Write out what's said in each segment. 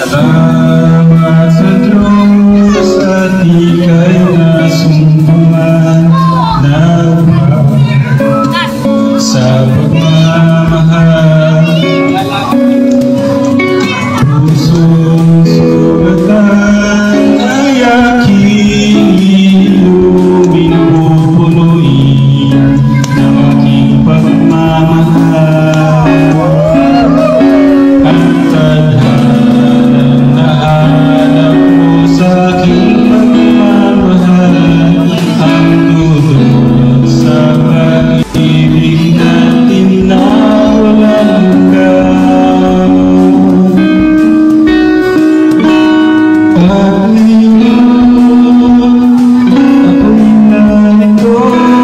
Salamat sa Diyos at ika'y nasumpungan na sa pagmamahal. Pusong sugatan ay aking ilumin, pupunuin ng aking pagmamahal. Ang tadhanang nahanap mo sa aking pagmamahal, ang dulot sa pag-ibig natin na walang hanggan. At ngayon, ako'y narito,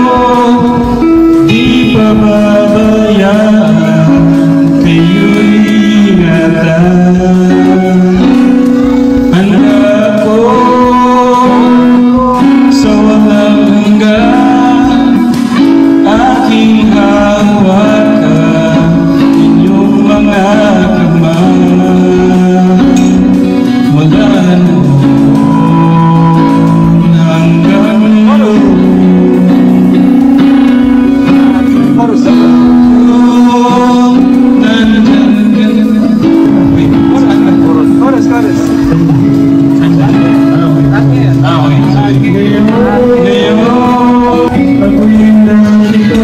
di pababayaan, kayo'y ingatan. Handa ko sa walang hanggan, aking hawakan inyong mga kamay. Mula noon hanggang ngayon, nandyan ka na. Ngayon, ako'y narito,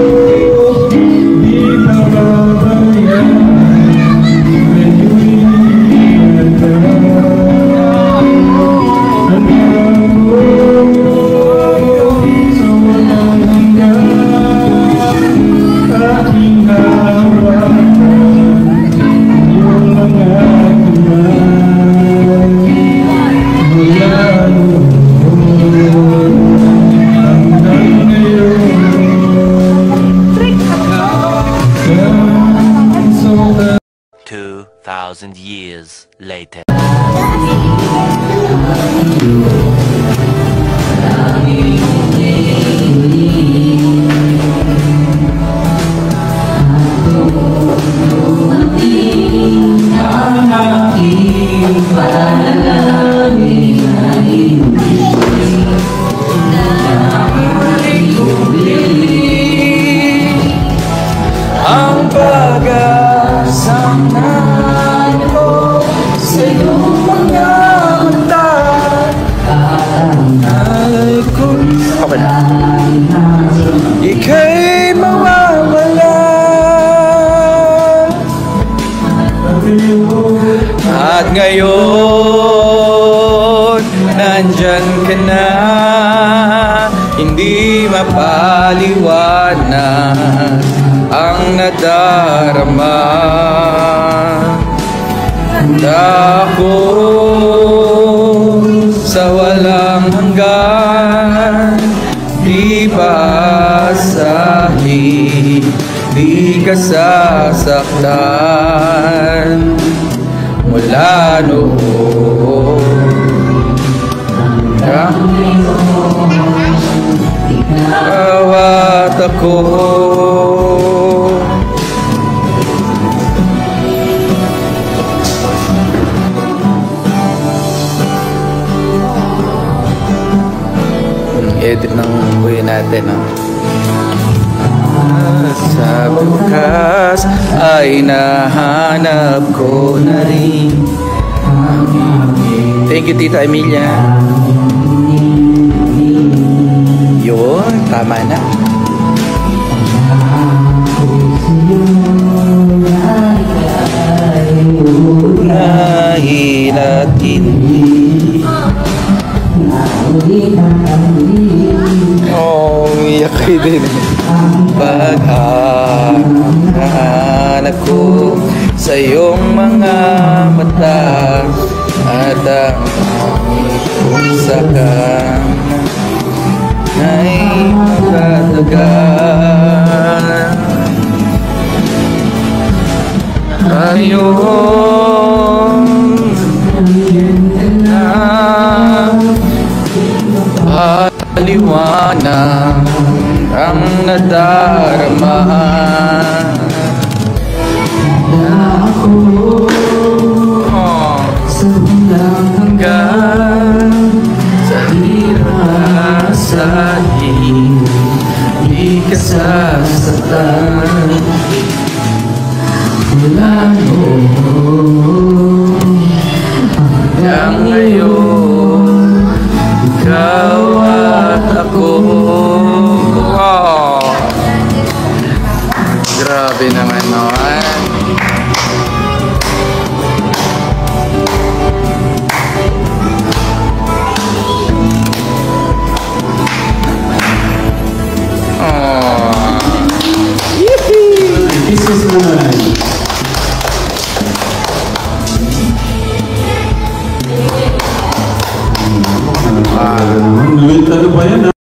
di pababayaan, kayo'y ingatan. Handa ko sa walang hanggan, aking hawakan iyong mga kamay. Mula noon hanggang ngayon, kamusta 2,000 years later. ang pag-asang nako sa iyong mga mata. Alay ko'y ika'y mawawala. At ngayon, nandyan ka na, hindi mapaliwanag ang nadarama. Ako sa walang hanggan, di pasahin, di ka sasaktan. Mula noon hanggang bawat ako. Edit ng buhay natin, no? Sa bukas ay nahanap ko na rin. Thank you, Tita Emilia. Yun, tama na. Dahil at hindi. Oh, iyak kayo din. Paghahanap ko sa iyong mga mata, at ang pusakan ay magtatagal. Ngayon na paliwanag ang nadarama. Luit, ano ba yan?